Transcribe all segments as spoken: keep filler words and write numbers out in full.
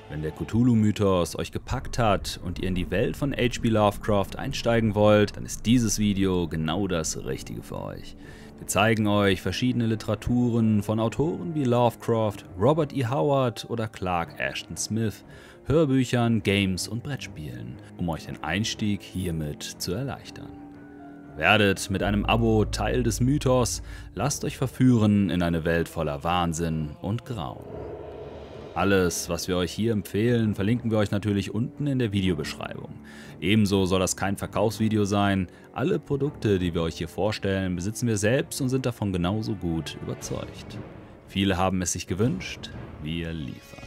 Wenn der Cthulhu-Mythos euch gepackt hat und ihr in die Welt von H P Lovecraft einsteigen wollt, dann ist dieses Video genau das Richtige für euch. Wir zeigen euch verschiedene Literaturen von Autoren wie Lovecraft, Robert E. Howard oder Clark Ashton Smith, Hörbüchern, Games und Brettspielen, um euch den Einstieg hiermit zu erleichtern. Werdet mit einem Abo Teil des Mythos, lasst euch verführen in eine Welt voller Wahnsinn und Grauen. Alles, was wir euch hier empfehlen, verlinken wir euch natürlich unten in der Videobeschreibung. Ebenso soll das kein Verkaufsvideo sein. Alle Produkte, die wir euch hier vorstellen, besitzen wir selbst und sind davon genauso gut überzeugt. Viele haben es sich gewünscht, wir liefern.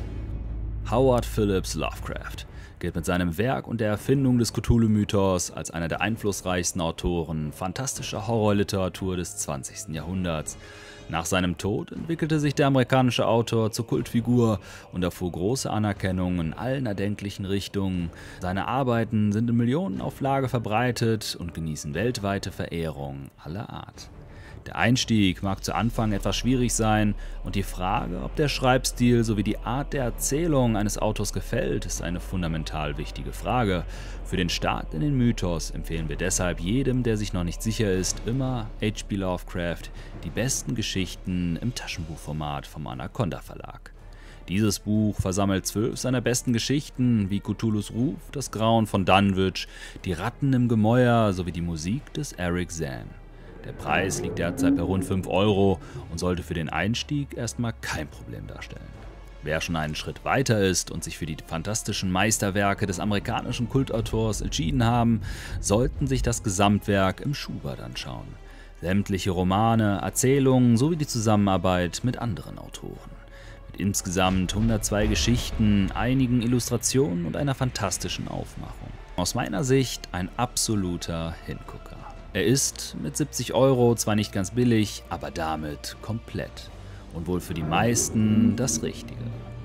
Howard Phillips Lovecraft gilt mit seinem Werk und der Erfindung des Cthulhu-Mythos als einer der einflussreichsten Autoren fantastischer Horrorliteratur des zwanzigsten Jahrhunderts. Nach seinem Tod entwickelte sich der amerikanische Autor zur Kultfigur und erfuhr große Anerkennung in allen erdenklichen Richtungen. Seine Arbeiten sind in Millionenauflage verbreitet und genießen weltweite Verehrung aller Art. Der Einstieg mag zu Anfang etwas schwierig sein und die Frage, ob der Schreibstil sowie die Art der Erzählung eines Autors gefällt, ist eine fundamental wichtige Frage. Für den Start in den Mythos empfehlen wir deshalb jedem, der sich noch nicht sicher ist, immer H P Lovecraft, die besten Geschichten im Taschenbuchformat vom Anaconda Verlag. Dieses Buch versammelt zwölf seiner besten Geschichten wie Cthulhus Ruf, das Grauen von Dunwich, die Ratten im Gemäuer sowie die Musik des Eric Zan. Der Preis liegt derzeit bei rund fünf Euro und sollte für den Einstieg erstmal kein Problem darstellen. Wer schon einen Schritt weiter ist und sich für die fantastischen Meisterwerke des amerikanischen Kultautors entschieden haben, sollten sich das Gesamtwerk im Schubert anschauen. Sämtliche Romane, Erzählungen sowie die Zusammenarbeit mit anderen Autoren. Mit insgesamt hundertzwei Geschichten, einigen Illustrationen und einer fantastischen Aufmachung. Aus meiner Sicht ein absoluter Hingucker. Er ist mit siebzig Euro zwar nicht ganz billig, aber damit komplett. Und wohl für die meisten das Richtige.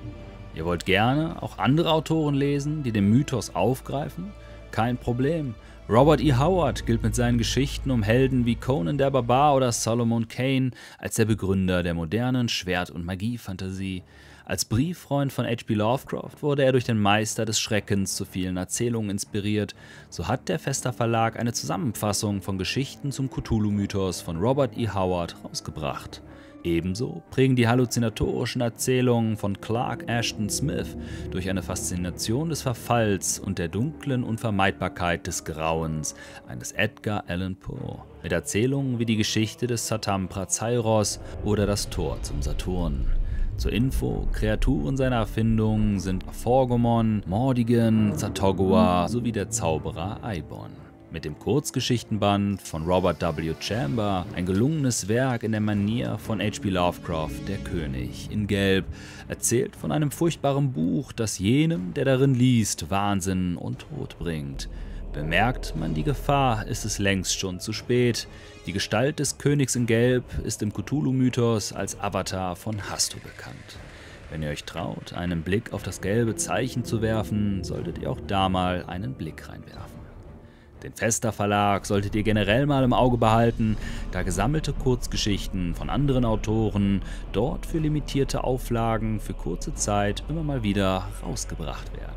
Ihr wollt gerne auch andere Autoren lesen, die den Mythos aufgreifen? Kein Problem. Robert E. Howard gilt mit seinen Geschichten um Helden wie Conan der Barbar oder Solomon Kane als der Begründer der modernen Schwert- und Magie-Fantasie. Als Brieffreund von H P Lovecraft wurde er durch den Meister des Schreckens zu vielen Erzählungen inspiriert. So hat der Vesta Verlag eine Zusammenfassung von Geschichten zum Cthulhu-Mythos von Robert E. Howard rausgebracht. Ebenso prägen die halluzinatorischen Erzählungen von Clark Ashton Smith durch eine Faszination des Verfalls und der dunklen Unvermeidbarkeit des Grauens eines Edgar Allan Poe. Mit Erzählungen wie die Geschichte des Satampra Zeiros oder das Tor zum Saturn. Zur Info, Kreaturen seiner Erfindung sind Forgomon, Mordigan, Zatogua sowie der Zauberer Eibon. Mit dem Kurzgeschichtenband von Robert W. Chamber, ein gelungenes Werk in der Manier von H P Lovecraft, Der König in Gelb, erzählt von einem furchtbaren Buch, das jenem, der darin liest, Wahnsinn und Tod bringt. Bemerkt man die Gefahr, ist es längst schon zu spät. Die Gestalt des Königs in Gelb ist im Cthulhu-Mythos als Avatar von Hastu bekannt. Wenn ihr euch traut, einen Blick auf das gelbe Zeichen zu werfen, solltet ihr auch da mal einen Blick reinwerfen. Den Vesta Verlag solltet ihr generell mal im Auge behalten, da gesammelte Kurzgeschichten von anderen Autoren dort für limitierte Auflagen für kurze Zeit immer mal wieder rausgebracht werden.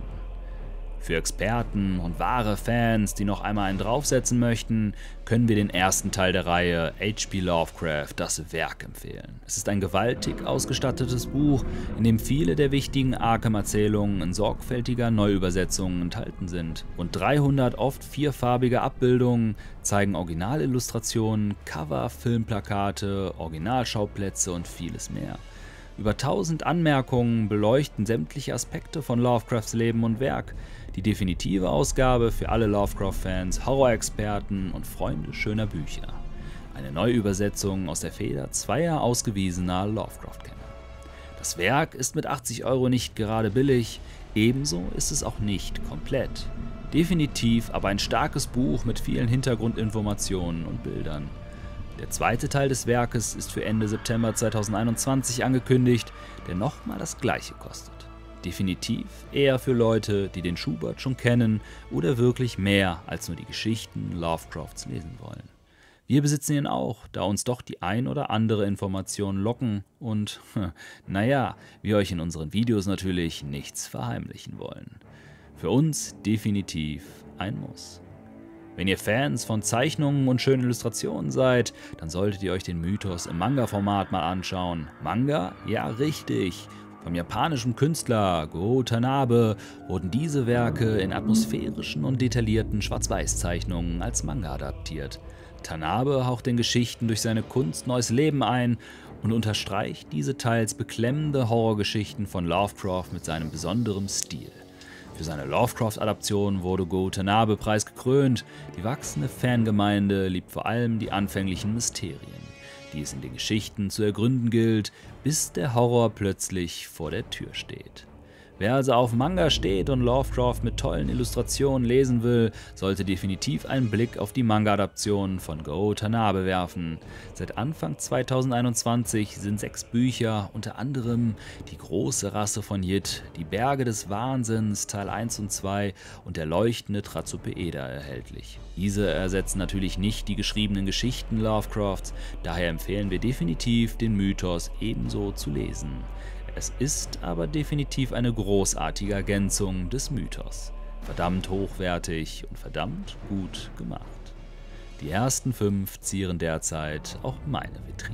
Für Experten und wahre Fans, die noch einmal einen draufsetzen möchten, können wir den ersten Teil der Reihe H P Lovecraft, das Werk, empfehlen. Es ist ein gewaltig ausgestattetes Buch, in dem viele der wichtigen Arkham-Erzählungen in sorgfältiger Neuübersetzung enthalten sind. Rund dreihundert oft vierfarbige Abbildungen zeigen Originalillustrationen, Cover, Filmplakate, Originalschauplätze und vieles mehr. Über tausend Anmerkungen beleuchten sämtliche Aspekte von Lovecrafts Leben und Werk. Die definitive Ausgabe für alle Lovecraft-Fans, Horrorexperten und Freunde schöner Bücher. Eine Neuübersetzung aus der Feder zweier ausgewiesener Lovecraft-Kenner. Das Werk ist mit achtzig Euro nicht gerade billig, ebenso ist es auch nicht komplett. Definitiv aber ein starkes Buch mit vielen Hintergrundinformationen und Bildern. Der zweite Teil des Werkes ist für Ende September zweitausendeinundzwanzig angekündigt, der nochmal das gleiche kostet. Definitiv eher für Leute, die den Schubert schon kennen oder wirklich mehr als nur die Geschichten Lovecrafts lesen wollen. Wir besitzen ihn auch, da uns doch die ein oder andere Information locken und, naja, wir euch in unseren Videos natürlich nichts verheimlichen wollen. Für uns definitiv ein Muss. Wenn ihr Fans von Zeichnungen und schönen Illustrationen seid, dann solltet ihr euch den Mythos im Manga-Format mal anschauen. Manga? Ja, richtig. Vom japanischen Künstler Go Tanabe wurden diese Werke in atmosphärischen und detaillierten Schwarz-Weiß-Zeichnungen als Manga adaptiert. Tanabe haucht den Geschichten durch seine Kunst neues Leben ein und unterstreicht diese teils beklemmende Horrorgeschichten von Lovecraft mit seinem besonderen Stil. Für seine Lovecraft-Adaption wurde Go Tanabe-Preis gekrönt. Die wachsende Fangemeinde liebt vor allem die anfänglichen Mysterien, die es in den Geschichten zu ergründen gilt, bis der Horror plötzlich vor der Tür steht. Wer also auf Manga steht und Lovecraft mit tollen Illustrationen lesen will, sollte definitiv einen Blick auf die Manga-Adaption von Go Tanabe werfen. Seit Anfang zweitausendeinundzwanzig sind sechs Bücher, unter anderem Die große Rasse von Yid, Die Berge des Wahnsinns Teil eins und zwei und Der leuchtende Trazopeeder erhältlich. Diese ersetzen natürlich nicht die geschriebenen Geschichten Lovecrafts, daher empfehlen wir definitiv, den Mythos ebenso zu lesen. Es ist aber definitiv eine großartige Ergänzung des Mythos. Verdammt hochwertig und verdammt gut gemacht. Die ersten fünf zieren derzeit auch meine Vitrine.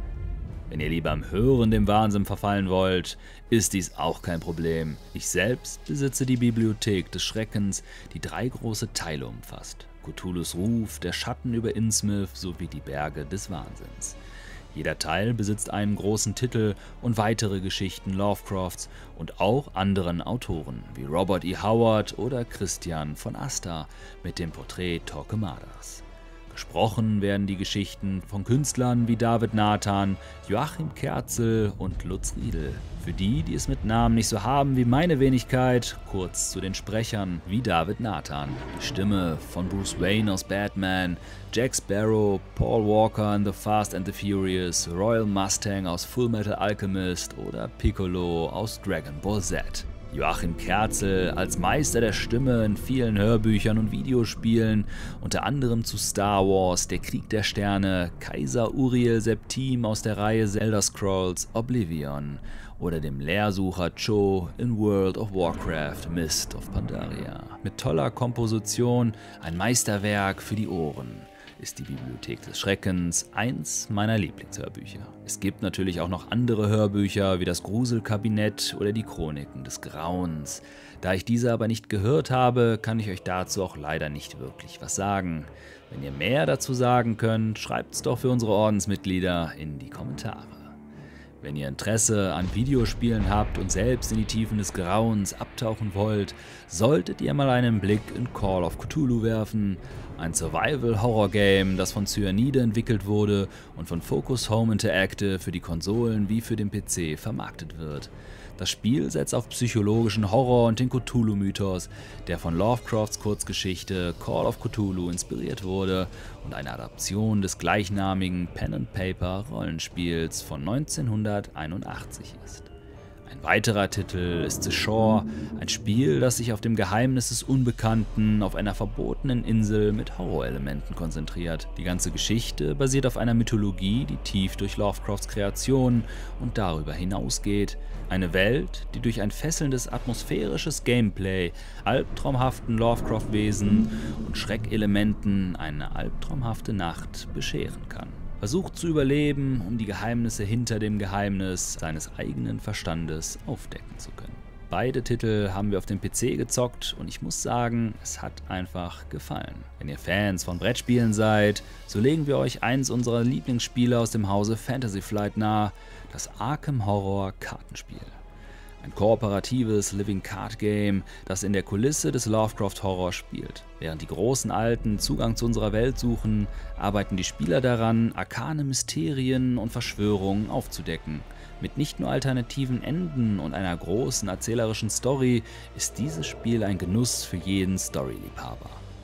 Wenn ihr lieber im Hören dem Wahnsinn verfallen wollt, ist dies auch kein Problem. Ich selbst besitze die Bibliothek des Schreckens, die drei große Teile umfasst. Cthulhus Ruf, der Schatten über Innsmouth sowie die Berge des Wahnsinns. Jeder Teil besitzt einen großen Titel und weitere Geschichten Lovecrafts und auch anderen Autoren wie Robert E. Howard oder Christian von Asta mit dem Porträt Torquemadas. Gesprochen werden die Geschichten von Künstlern wie David Nathan, Joachim Kerzel und Lutz Riedel. Für die, die es mit Namen nicht so haben wie meine Wenigkeit, kurz zu den Sprechern wie David Nathan. Die Stimme von Bruce Wayne aus Batman, Jack Sparrow, Paul Walker in The Fast and the Furious, Royal Mustang aus Full Metal Alchemist oder Piccolo aus Dragon Ball Z. Joachim Kerzel als Meister der Stimme in vielen Hörbüchern und Videospielen, unter anderem zu Star Wars, Der Krieg der Sterne, Kaiser Uriel Septim aus der Reihe Elder Scrolls Oblivion oder dem Lehrsucher Cho in World of Warcraft Mist of Pandaria. Mit toller Komposition, ein Meisterwerk für die Ohren, ist die Bibliothek des Schreckens eins meiner Lieblingshörbücher. Es gibt natürlich auch noch andere Hörbücher wie das Gruselkabinett oder die Chroniken des Grauens. Da ich diese aber nicht gehört habe, kann ich euch dazu auch leider nicht wirklich was sagen. Wenn ihr mehr dazu sagen könnt, schreibt's doch für unsere Ordensmitglieder in die Kommentare. Wenn ihr Interesse an Videospielen habt und selbst in die Tiefen des Grauens abtauchen wollt, solltet ihr mal einen Blick in Call of Cthulhu werfen, ein Survival-Horror-Game, das von Cyanide entwickelt wurde und von Focus Home Interactive für die Konsolen wie für den P C vermarktet wird. Das Spiel setzt auf psychologischen Horror und den Cthulhu-Mythos, der von Lovecrafts Kurzgeschichte Call of Cthulhu inspiriert wurde und eine Adaption des gleichnamigen Pen-and-Paper-Rollenspiels von neunzehnhunderteinundachtzig ist. Ein weiterer Titel ist The Shore, ein Spiel, das sich auf dem Geheimnis des Unbekannten auf einer verbotenen Insel mit Horrorelementen konzentriert. Die ganze Geschichte basiert auf einer Mythologie, die tief durch Lovecrafts Kreationen und darüber hinausgeht. Eine Welt, die durch ein fesselndes atmosphärisches Gameplay, albtraumhaften Lovecraft-Wesen und Schreckelementen eine albtraumhafte Nacht bescheren kann. Versucht zu überleben, um die Geheimnisse hinter dem Geheimnis seines eigenen Verstandes aufdecken zu können. Beide Titel haben wir auf dem P C gezockt und ich muss sagen, es hat einfach gefallen. Wenn ihr Fans von Brettspielen seid, so legen wir euch eins unserer Lieblingsspiele aus dem Hause Fantasy Flight nahe, das Arkham Horror Kartenspiel. Ein kooperatives Living Card Game, das in der Kulisse des Lovecraft Horror spielt. Während die großen Alten Zugang zu unserer Welt suchen, arbeiten die Spieler daran, arkane Mysterien und Verschwörungen aufzudecken. Mit nicht nur alternativen Enden und einer großen erzählerischen Story ist dieses Spiel ein Genuss für jeden Storyliebhaber.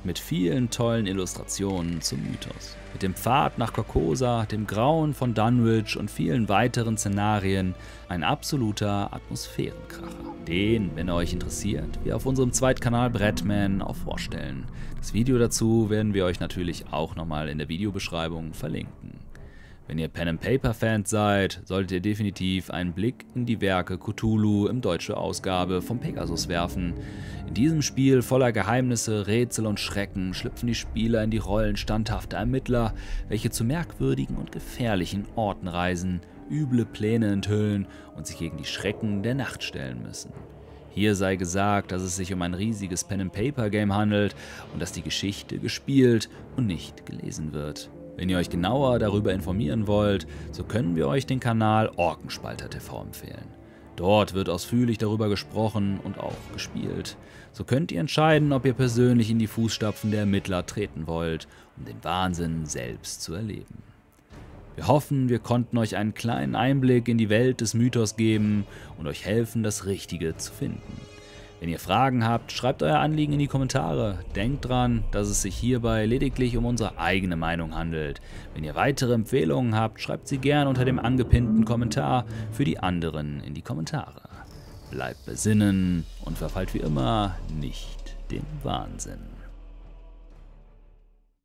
mit vielen tollen Illustrationen zum Mythos. Mit dem Pfad nach Carcosa, dem Grauen von Dunwich und vielen weiteren Szenarien ein absoluter Atmosphärenkracher, den, wenn er euch interessiert, wir auf unserem Zweitkanal Brettman auch vorstellen. Das Video dazu werden wir euch natürlich auch nochmal in der Videobeschreibung verlinken. Wenn ihr Pen-and-Paper-Fans seid, solltet ihr definitiv einen Blick in die Werke Cthulhu im deutschen Ausgabe vom Pegasus werfen. In diesem Spiel voller Geheimnisse, Rätsel und Schrecken schlüpfen die Spieler in die Rollen standhafter Ermittler, welche zu merkwürdigen und gefährlichen Orten reisen, üble Pläne enthüllen und sich gegen die Schrecken der Nacht stellen müssen. Hier sei gesagt, dass es sich um ein riesiges Pen-and-Paper-Game handelt und dass die Geschichte gespielt und nicht gelesen wird. Wenn ihr euch genauer darüber informieren wollt, so können wir euch den Kanal Orkenspalter T V empfehlen. Dort wird ausführlich darüber gesprochen und auch gespielt. So könnt ihr entscheiden, ob ihr persönlich in die Fußstapfen der Ermittler treten wollt, um den Wahnsinn selbst zu erleben. Wir hoffen, wir konnten euch einen kleinen Einblick in die Welt des Mythos geben und euch helfen, das Richtige zu finden. Wenn ihr Fragen habt, schreibt euer Anliegen in die Kommentare. Denkt dran, dass es sich hierbei lediglich um unsere eigene Meinung handelt. Wenn ihr weitere Empfehlungen habt, schreibt sie gern unter dem angepinnten Kommentar für die anderen in die Kommentare. Bleibt besinnen und verfallt wie immer nicht dem Wahnsinn.